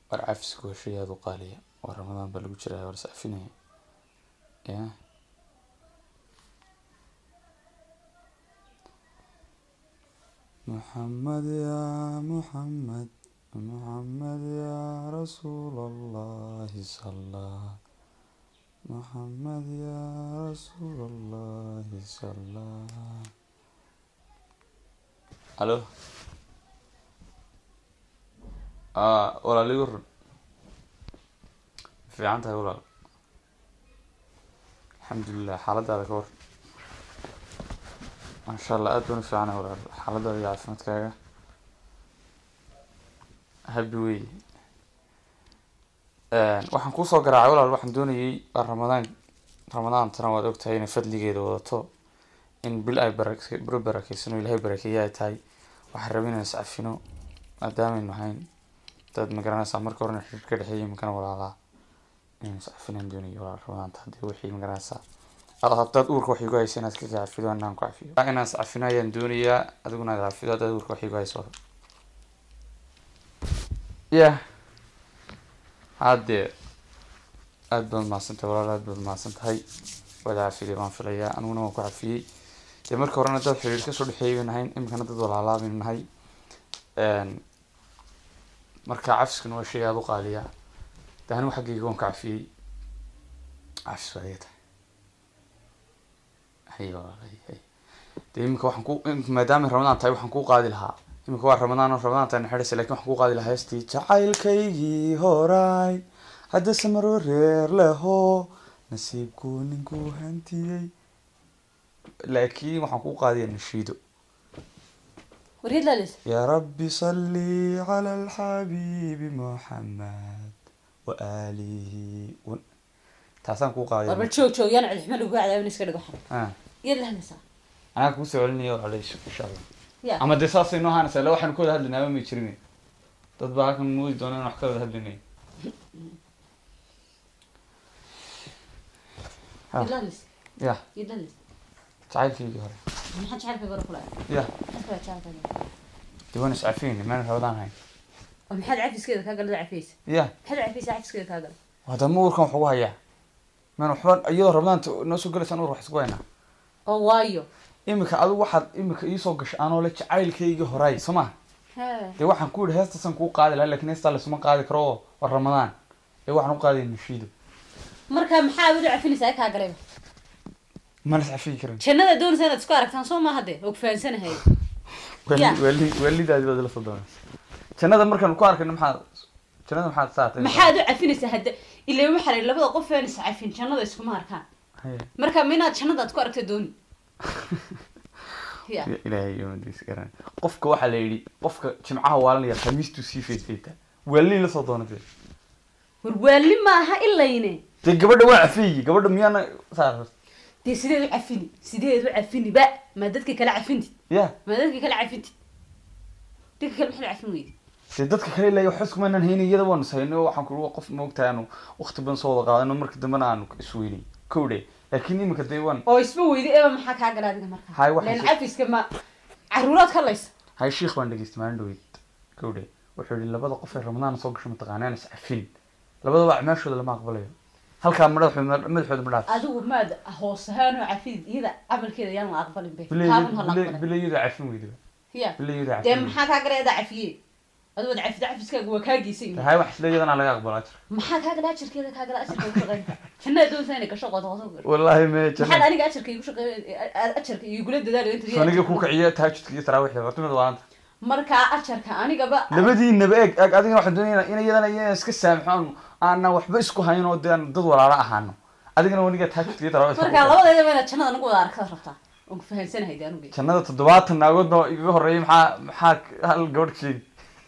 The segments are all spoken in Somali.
والعفس كوشي هذا قالية ورمضان بالوجرة ورسعفينه يا محمد يا محمد محمد يا رسول الله صلى محمد يا رسول الله صلى الو ولا ليور في عنتها ولا الحمد لله حالتها هذا كور ما شاء الله أدون في عنا ولا حالتها هي عفمت كاجا هبوي waxaan ku soo garaacay walaal waxaan doonayay ramadaan tan waad ogtahay in fadligeeda wadato in bil ay barakeysan ilaahay barakeeyo ay tahay waxaan rabaa inaan iscafino maadaama aynu hayn dad magaranaysa marka horena xiriir ka dhaxeeyay imkana walaalaa inaan iscafinaan doonayo walaal ramadaan hadii wixii magaranaysa dad uurka wax igu haysa inaad ka cafido anaan ku cafiyo inaan iscafino ayaan doonayaa adiguna aad cafido dad uurka wax igu hayso هادي أدبل ما سنت ولا أدبل ما سنت هاي ولا عفيدي ما في ليا أنا ونوع كعفيدي تمر كورونا ده حرير كسر حي من هاي إمكان تدور على من هاي مركع عفس كنوا شيء هذا قاليا ده هنو حقي يكون كعفيدي عفس وليته هي والله هي ده إمك وحنكو ما دام رمضان طيب حنكو قاعد لها إمك هو رمضان تنحرس لكن حنكو قاعد لها يستي تعال كي هوراي هذا سمر رير له نسيبكو نكو هنتي لكن وحنكو قاعد نشيدو وريد لالس يا ربي صلي على الحبيب محمد وآله تحسن كو قاعد وربي شو ينعل الحمل وقاعد أبني سكر قحنا يلا هنسا أنا كوسي علني عليش إن شاء الله يا أما دساسي إنه هنسا لو حنكون هذا النوع ميشريني تطبع كم موي دونا نحكي هذا الدنيا يدلس يا يدلس تعال في جهر ما حدش عارف يقول فلان يا أسمع تعرف هذا تبون عارفين ما نفوضان هاي وما حد عفيس كذا كقول عفيس يا حد عفيس عفيس كذا كقول وهذا مو كم حواها يا ما نحوان أيضا رمضان نسوا جلس أنا أروح سقينا وايو إمك هذا واحد إمك يسوقش أنا ولا تعال كي جهراي سمع دي واحد نقول هذا سنكون قاعد لك ناس تلا سما قاعد كروه والرمضان دي واحد نقاعد نشيده مركب محاول عفيني سايك هقريب ما نسعفيه كرن شنو دون سنة تسكارك تنصوم ما هدي وكفاية سنة هاي ولي ده بدل صدقني شنو ده مركب نقارك إنه محاد ساعة محاد عفيني سهد اللي ما حري اللي بدأ قفين سعفين شنو ده اسمه ماركان مركب مينات شنو ده تسكارك تدوني يا إلهي يوم ديس كرن قفك واحد ليلي قفك جمعها والله يا خميس تسيف فيتا ولي لصدقني واللي ما ها إلا يني تقبل وعفي قبل ميانا صار دي سيدي عفيني بقى ما دتك كلا عفينتي يا ما دتك كلا عفينتي ديك كلا محل عفين ويدي سيدتك كلا لا يحسكم أن هيني يدا ونسينه وحنكون وقف موقتانو وقت بن صوت قاعد إنه مركز دمنا عنك سويني كودي لكني مكديوان أو اسمه ويدي إيه ما حكى على هذا مركز هاي واحد لأن عفيس كما عرورات خلص هاي شيخ وان دقيست ما عنده ويد كودي وحولي لبض قف رمضان صوق شو متقانين سعفين لبض بقى ماشوا ولا ما قبله هل كان مدح مرات أدو ما هو سهانو عفيد إذا قبل كذا يلا أقبل به بلي يدا عفين ويدي هي بلي يدا عفين دم حكى على هذا عفيه أدو عفيس كا جوا كاجي سين هاي واحد لا يدا على أقبل أجر ما حكى على أجر كذا كاجل أجر كذا كنا دون ثاني كشغل تواصل والله ما ما حد أنا أجر كي يقول أجر كي يقول ده ده أنت فأنا جاكوك عيات هاي تشتكي تراويح لغتنا دوانت مركا أجر كأني قبل لبدي النبأك أدين واحد دنيا إنا يدنا يسكسر محن أنا وحبسكو هاي نودان ضد ولا رأى هانو أدين أنا ونيجي تحكي لي تراويح مركا الله ده ما نتشنا نقول أركض رفتا وفهم سنة هيدا نقول كنا تدوات الناقود يجوه الرئيم حاك هالجورد شيء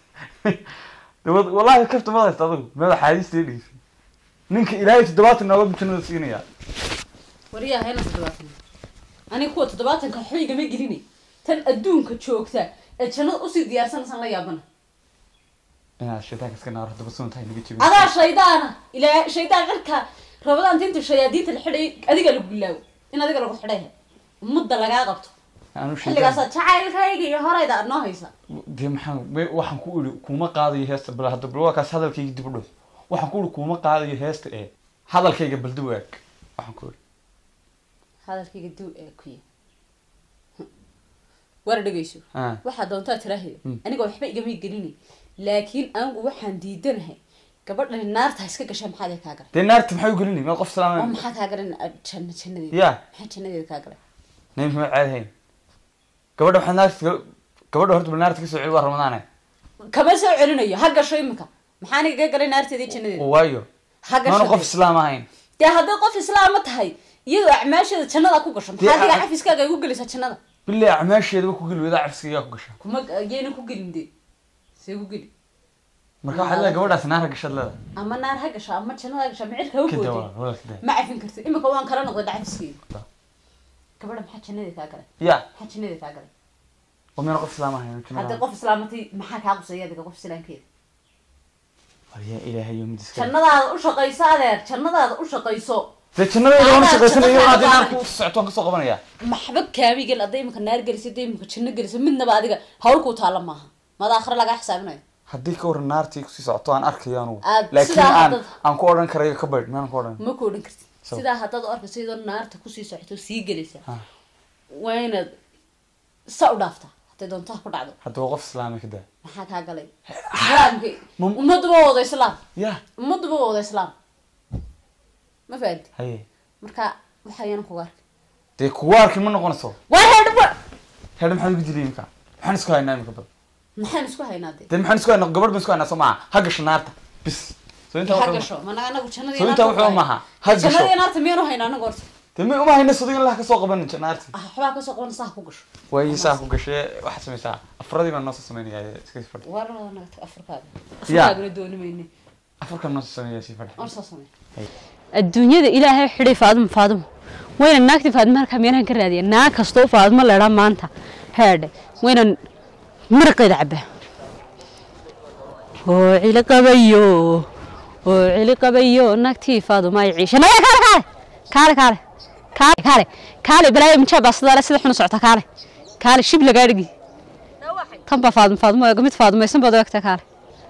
والله كيف تبغى تستطيع ماذا حديث تيجي نك إلهي تدوات الناقود كنا نسيني وريا هنا تدوات أنا كوت تدوات كحري جميل جريني تل أدون كتشوكتا الشنو أصير ديار سنة لا يابنا أنا الشيطان كسكنا أروح تبصون تاني نجي أنا شيطان إلى شيطان غيرك رمضان تنتو شياديت الحري أديك اللي بقوله إن أديك اللي بقول حريه مدة لقى قبته أنا وش اللي قصد شعيل كايجي هراي ده نهيسا دي محن waxaan ku iri kuma qaadayo heesta bal hadda bal kaas hadalkayga dib u dhow waxaan ku iri kuma qaadayo heesta hadalkayga bal dib eeg waxaan ku iri hadalkayga dib eeg kuya war dhageyso waxa doontaa tiraahay aniga waxba igama gelini laakiin anigu waxaan diidanahay gabadhan naarta iska gashay maxaa ka galay de naarta maxay u gelini ma qof salaamay maxaa ka galay jannadeeda ya maxaa jannadeeda ka galay nin ma caadayn gabadha waxaan naarta gabadha horta naarta ka soo celi waa ramadaan kama soo celinayo ha gasho imika maxaa aniga ka galay naarteedii jannadeeda waayo ha gasho qof islaam ahayn de hadda qof islaam tahay iyadoo acmaasheeda jannada ku gasho maxaa adiga cafiskaaga ugu gelaysaa jannada بالله عماشي هذا بكو قلبي ذا عفسك ياكو قشا كما جينا كو قلم دي سيكو قلم مركا حدا قبل نار قشا لا اما نار هقشا اما جنة هقشا معيرك هو كده ولا كده ما عارفين كرتي اما كوان كلا نقضي عفسكي كبر ما حد جنة تاكل يا حد جنة تاكل ومن قف سلامه حتى قف سلامتي ما حد عقص يدك قف سلام كده يا الهي يوم ديسك جنة هذا وش قيسا هذا جنة هذا وش قيسو جنة هذا وش قيسنا يوم هذا نار كو ساعتون كسو قبنيا محبك كامي قال ادي مك نار جلسي دي مك جنة جلسي من بعدك هول كو تعلم معها ما اخر لقى حسابنا haddii ka waran naartii kusii socoto aan arkayaanu laakiin aan ku oran karayo ka baydh maan ku oran ma ku oran kartid sidaa haddaad u arkayso iyadoo naarta kusii socoto sii gelaysa waa inaad sa u dhaafta hadday doontaa ku dhacdo hadduu qof islaami ka daa maxaa kaa galay islaamki ummaduba wada islaam ya ummaduba wada islaam ma fahanti haye marka waxayaan kuga arkay dee kugu arki ma noqonayso waa hedhba maxaan ugu dilay imika maxaan isku haynaa imika bad maxaan isku haynaa dee maxaan isku haynaa gabadh baan isku haynaa soo maaha ha gasho naarta bis soo inta ha gasho managa anagu jannadii soo inta wuxuu maaha ha gasho jannadii naarta miyanu haynaa anagu horta dee ma uma hayna sodon la ka soo qaban naarta waxbaa ka soo qaban sax ku gasho way sax ku gashay waxa sameeysaa afradii baan noo soo sameeyay iska fadhi waa naga afurkaaga doonimayni afurkan noo soo sameeyay si fadhi oo soo sameeyay adduunyada ilaahay xidhay faadimo wayna naagti faadimo halka meelahan ka raadiya naag kastoo faadimo leedha maanta heedhe wayna marqeeda cabba oo cili qabayo naagtii faadimo ay ciishay kaale balaayo mijaa baasadaale sida xun socota kaale shib lagaa dhigi tan baa faadimo mid faadimaysan baad ogta kaale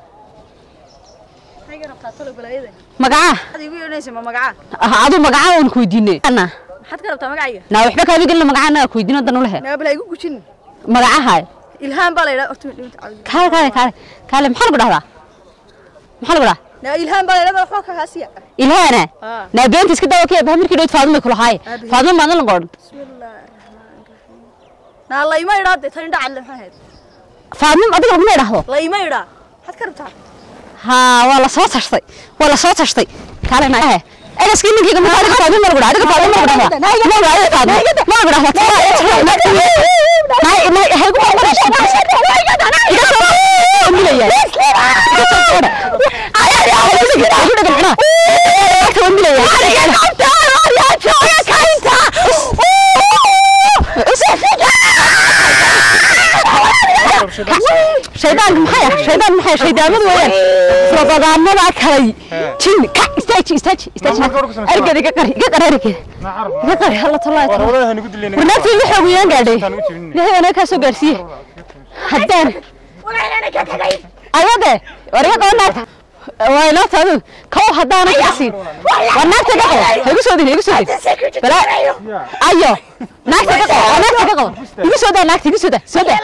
magaca adu magaca aan ku weydiinay maxaad ka rabtaa magacayga na waxba ka bigelna magaca anaga ku weydiino dan u lehe na bala igu gujin magacaha ilhaan baa la yiraahdaa orto dhimta kaale maxaa lagu dhahdaa na ilhaan baa la yiraahdaa waxba ka haasiya ilhaana na beenta iska dawo kee bahamirkii dhow faadimo ku lahaay faadimo ma la qoran na la ima yiraahdo tan dhacal maxaa hayd faadimo adiga ma yiraahdo la ima yiraahdo maxaad ka rabtaa ha wala soo tashtay kaale na أنا سكين كذا ما أنا فاضي ما أقول هذا فاضي ما أقول هذا ما أقول شيطان محيا شيطان مدوين ربضان ما كاي جن استاجي ارقد قري الله طلعت ورناتي وحو ويان قادي لا انا كاسو غارسيه حدان ايوه وريق قنات ويلا تادو كو حدانا كاسين ورناتي دقو هيغو سودين بلا ايوه ناكتي دقو يغو سودا ناكتي سودا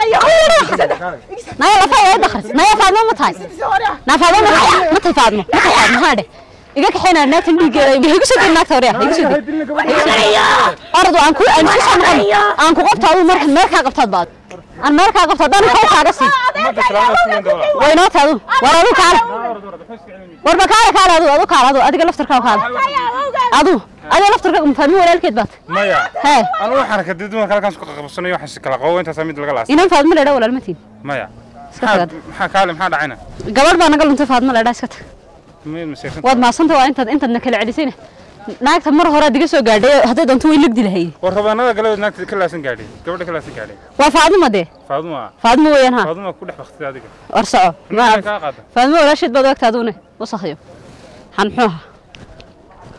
نايا لا فايا دخل نايا فاضمه ما تاي نا فاضمه ما تاي فاضمه هاده iga kaxayna naagtan dhiiga igu soo dil naagta hore igu soo dil ardo aan ku qabtaa marka qabtaad baad aan marka qabtaad aan ka kaaga si wayna taadu waradu kaala warba kaala adu adiga laftarka adu laftarka ma fahmi walaalkeed baad maya anu waxaan ka didmo halkan isku qabsanayo waxaan si kala qawo inta samid laga laas inaan faadmo leeyahay walaalmatiin maya maxaa dhacayna gabadh baa naga luntay faadmo leeyahay iska tag waad maasanta waa intaadna kala celisayna naagta mar hore adiga soo gaadhay haday doonto way ligdi lahayd war rabaanada galeed naagta ka laasan gaadhay gabadha ka laasan gaadhay waa faadimo weeyaan ha faadimo ku dhex waqtiga adiga arsaco ma ka qaada faadimo walaashid baad waqti aduna wasakhiyo xanxuha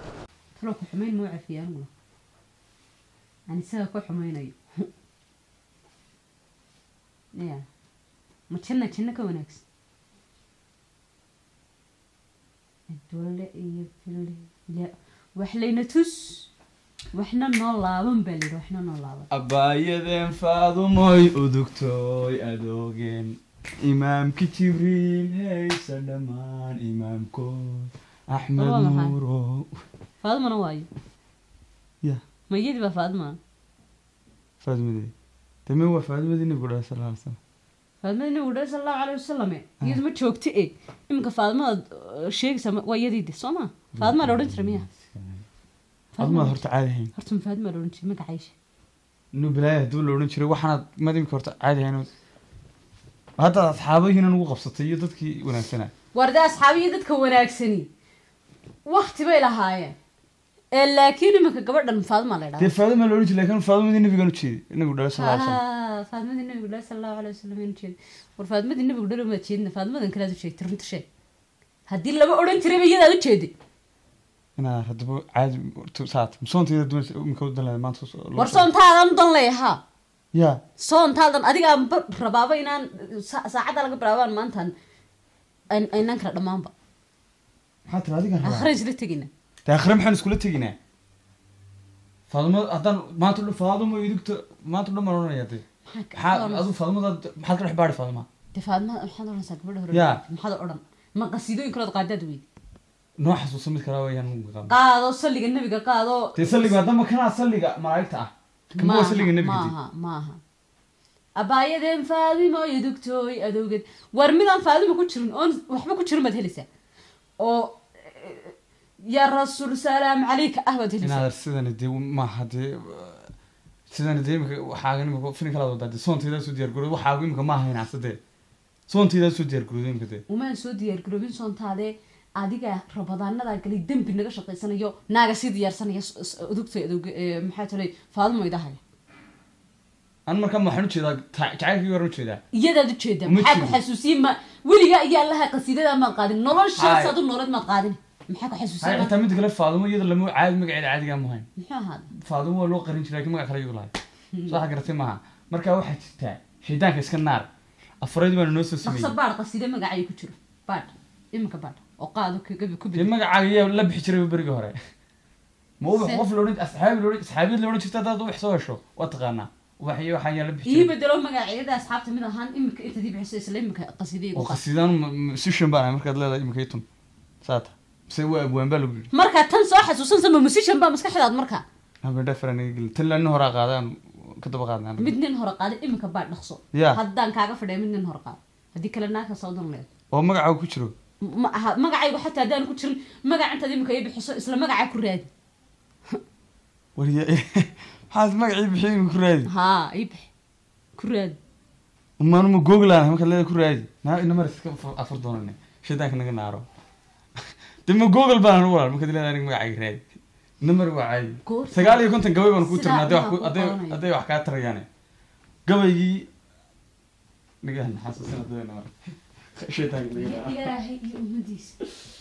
talo ku xumeyn ma cafiyaan ani saa ku xumaynayo ya ma janna ka wanaagsan dole iyo fille wax layna tus waxna noo laaban baa layidhi waxna noo laaban abbaayadeen faadumoy udugtooy adoogeen imaamki jibriil haysa dhammaan imaamkood axmed nuuro faadumana waayo ya mayadii baa faaduma faadumade dame waa faadumadii nabigu dhahay sal alla alay slam faadumada nabigu dhahay sal allahu alayhi wasalam iyadu ma joogta iminka faadumada sheegaysa waa iyadiide soo ma faaduma la odhan jira miya faadumada horta caadi hayn horta ma faaduma la odhan jira magacaysha inuu bilaaya hadduu la odhan jiray waxaanaad madimka horta caadi hayn hadda asxaabahiina nagu qabsatay iyo dadkii wanaagsanaa warda asxaabiyi dadka wanaagsani wakti bay lahaayeen laakiin iminka gabadhan faaduma la dee faaduma la odhan jiray laakiin faadumadii nabigaan ujeeday nabigu dhahay sal alla alay slam faadmadii nabigu dhahay sal allahu alayhi wasalam in jeed war faadmadii nabigu dhahay ma jeedna faadmadan kale aad u jeegtay runta sheeg haddii laba odhan jirayba iyadaad u jeeday inaa haddaba caadi saat soonteeda dumarsa imika u danleeda maanta war soontaadan u dan leeyahaa ya soontaadan adigaa rabaaba inaan saacadda laga bilaabaan maantaan aynaan kala dhammaanba maxaa tira adigan rabaa akhrin isla tegina dee akhre maxaan iskula teginaa faaduma haddaan maanta dhan faaduma idugta maanta dhan baan odhanaya dee maxaa adu faadumada maxaad ka dhex baari faaduma dee faadma maxaad odhanaysaa gabadha hore Ya. maxaad odhan ma qasiidooyin kalood qaadaad weydi noo xasuusa mid kale wayaan qaado salliga nebiga qaado dee salliga haddama kanaa salliga malaa'igta ah kama waa salliga nebiga dee maaha abbaayadeen faadimo iyo dugtooy adowgeed war midaan faadimo ku jirin oon waxba ku jirin baad helaysaa oo yaa rasuul salaam calayka ah baad helaysaa inaad sidani dee maaha dee sidani dee imika waxaaga imika filin kalaad wadaa dee soonteedaa soo diyaar garooday waxaagu imika maaha inaasa dee soonteedaa soo diyaar garooday imika dee umaan soo diyaar garoobin soontaadee adiga rabadaanadaa galay dembi naga shaqaysanayo naaga sii diyaarsanaya udugtay adowge maxaa talay faadimo idahaya an markaa waxaan ujeedaa jacaylkii horan ujeedaa iyadaad ujeedaa Ma maxaa ku jiro. xasuusiye ma weligaa iyo allaha qasiidada maad qaadin noloshaas adu nooled maad qaadin maxaa ku hay xasuusiye xitaa mid kale faadumo iyada lama caadi magaceeda caadigaa mahayn muxuu ahaada faadumo waa loo qarin jiray laakiin magac kale iyadu lahay soo waxa garatay maaha markaa waxaa jirtaa xiidaanka iska naar afrayd baana noo soo dhaqso sameeyey baadh qasiide magacay ku jiro baadh iminka baadh oo qaado ku dee magacaaga yaa la bixi jiray berigii hore ma ubax Se- qof loodhan asxaabiyad loodhan jirta haddaad ubax soo hesho waa taqaanaa ubaxyo waxaa yaa la bixi ii jiray bedelo magacyada asxaabta mid ahaan iminka intadii bixiso isla iminka qasiidayga oo u qaad qasiidaan musician baan ahay markaad leedahay imika itun saata mise waa abwaan baa lagu yidhi marka tan soo xasuusansa ma musician baa maskaxdaad marka habendha faranaga gelin tan laanin horaa qaadaan ka daba qaadnaan mid nin hore qaada iminka baadh dhaqso Ya. haddaan kaaga fadhiya mid nin hore qaada haddii kale naagka soo dan leed oo magacaaga ku jiro ma aha magacaygu xataa haddaan ku jirin magaca intaad iminka ii bixiso isla magacaa ku raadi wariya maxaad magacii bixiy imika ku raadi haa ii bixi ku raadi maanuma googlaan markaad leedahay ku raadi naa inamar iska afar doonane shaydaanka naga naaro de ma google baan anu walaal markaad leedahay aniga magacayga raadi namar waa caadi Goor- 9 gabay baan kuu Sidaa tirnaa waxaa ku qabanaya. hadday wax kaa tarayaane gabaygii nigahan xasuusina doona mar shaydaanka naga naaro ilaahay iyo ummadiisa